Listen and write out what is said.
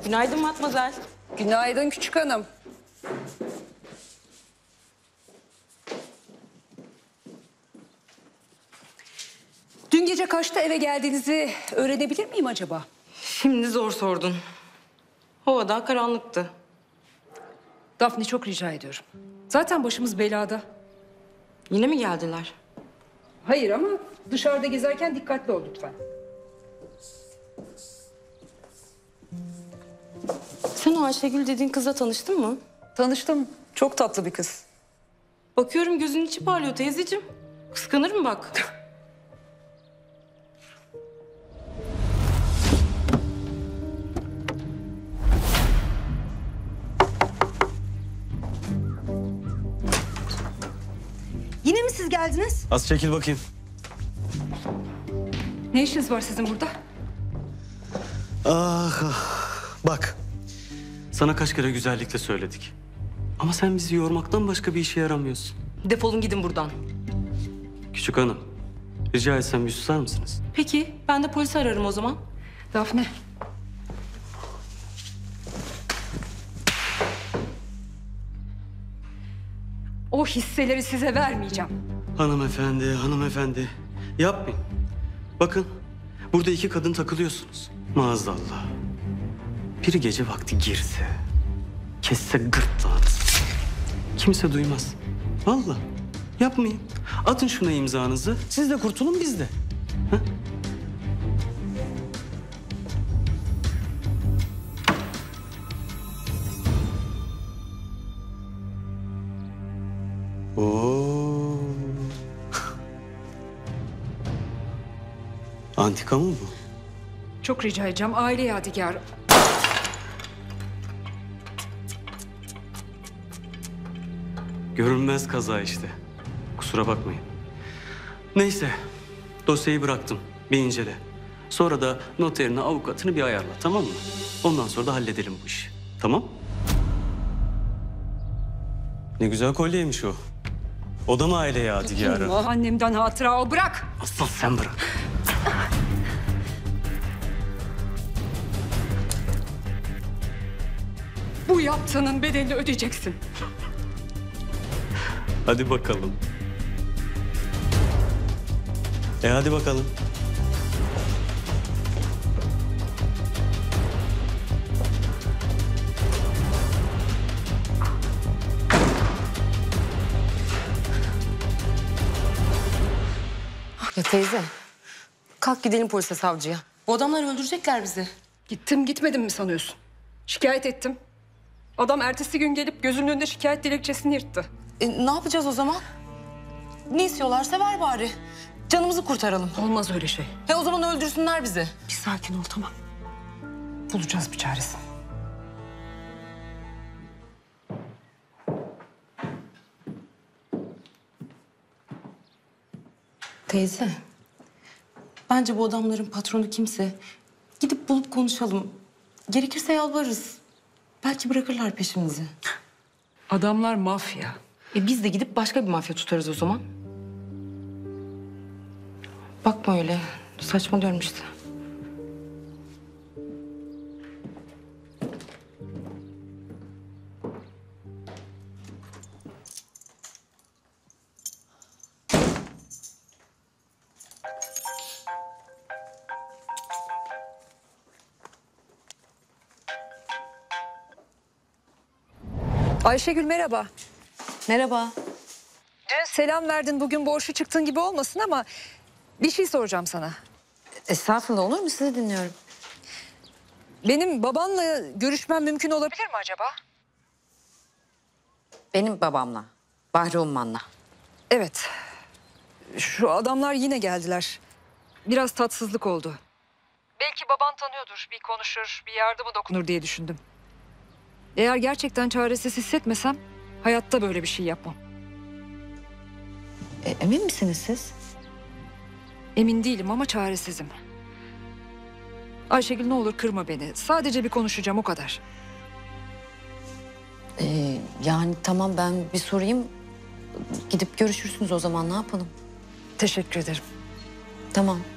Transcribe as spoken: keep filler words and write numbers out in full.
Günaydın Matmazel. Günaydın küçük hanım. Dün gece kaçta eve geldiğinizi öğrenebilir miyim acaba? Şimdi zor sordun. Hava daha karanlıktı. Dafne, çok rica ediyorum. Zaten başımız belada. Yine mi geldiler? Hayır ama dışarıda gezerken dikkatli ol lütfen. Sen o Ayşegül dediğin kızla tanıştın mı? Tanıştım. Çok tatlı bir kız. Bakıyorum gözünün içi parlıyor teyzeciğim. Kıskanır mı bak? Yine mi siz geldiniz? Az çekil bakayım. Ne işiniz var sizin burada? Ah, ah. Bak. Sana kaç kere güzellikle söyledik. Ama sen bizi yormaktan başka bir işe yaramıyorsun. Defolun gidin buradan. Küçük hanım, rica etsem bir susar mısınız? Peki ben de polisi ararım o zaman. Dafne. O hisseleri size vermeyeceğim. Hanımefendi, hanımefendi. Yapmayın. Bakın, burada iki kadın takılıyorsunuz. Maazallah. Biri gece vakti girse, kesse gırtlağınızı. Kimse duymaz. Vallahi yapmayın. Atın şuna imzanızı. Siz de kurtulun, biz de. Ha? Oo. Antika mı bu? Çok rica edeceğim, aile yadigarı. Görünmez kaza işte. Kusura bakmayın. Neyse, dosyayı bıraktım. Bir incele. Sonra da noterini, avukatını bir ayarla, tamam mı? Ondan sonra da halledelim bu işi. Tamam? Ne güzel kolyeymiş o. O da mı aile yadigarı? Allah, annemden hatıra o, bırak. Asıl sen bırak. Bu yaptığının bedelini ödeyeceksin. Hadi bakalım. E hadi bakalım. Ya teyze, kalk gidelim polise, savcıya. Bu adamlar öldürecekler bizi. Gittim gitmedim mi sanıyorsun? Şikayet ettim. Adam ertesi gün gelip gözünün önünde şikayet dilekçesini yırttı. E, ne yapacağız o zaman? Ne istiyorlarsa ver bari. Canımızı kurtaralım. Olmaz öyle şey. He o zaman öldürsünler bizi. Bir sakin ol, tamam. Bulacağız bir çaresini. Teyze, bence bu adamların patronu kimse. Gidip bulup konuşalım. Gerekirse yalvarırız. Belki bırakırlar peşimizi. Adamlar mafya. E biz de gidip başka bir mafya tutarız o zaman. Bakma öyle. Saçmalıyorum işte. Ayşegül, merhaba. Merhaba. Dün selam verdin, bugün borçlu çıktığın gibi olmasın ama bir şey soracağım sana. Estağfurullah, olur mu? Sizi dinliyorum. Benim babanla görüşmem mümkün olabilir mi acaba? Benim babamla, Bahri Umman'la. Evet. Şu adamlar yine geldiler. Biraz tatsızlık oldu. Belki baban tanıyordur, bir konuşur, bir yardımı dokunur diye düşündüm. Eğer gerçekten çaresiz hissetmesem hayatta böyle bir şey yapmam. E, emin misiniz siz? Emin değilim ama çaresizim. Ayşegül, ne olur kırma beni. Sadece bir konuşacağım, o kadar. E, yani tamam, ben bir sorayım. Gidip görüşürsünüz o zaman, ne yapalım? Teşekkür ederim. Tamam.